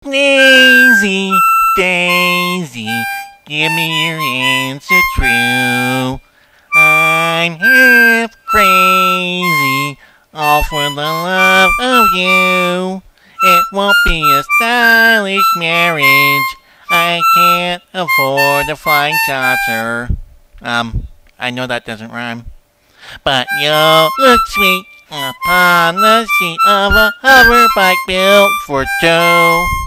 Daisy, Daisy, give me your answer true. I'm half crazy, all for the love of you. It won't be a stylish marriage. I can't afford a flying saucer. I know that doesn't rhyme. But you'll look sweet upon the seat of a hover bike built for two.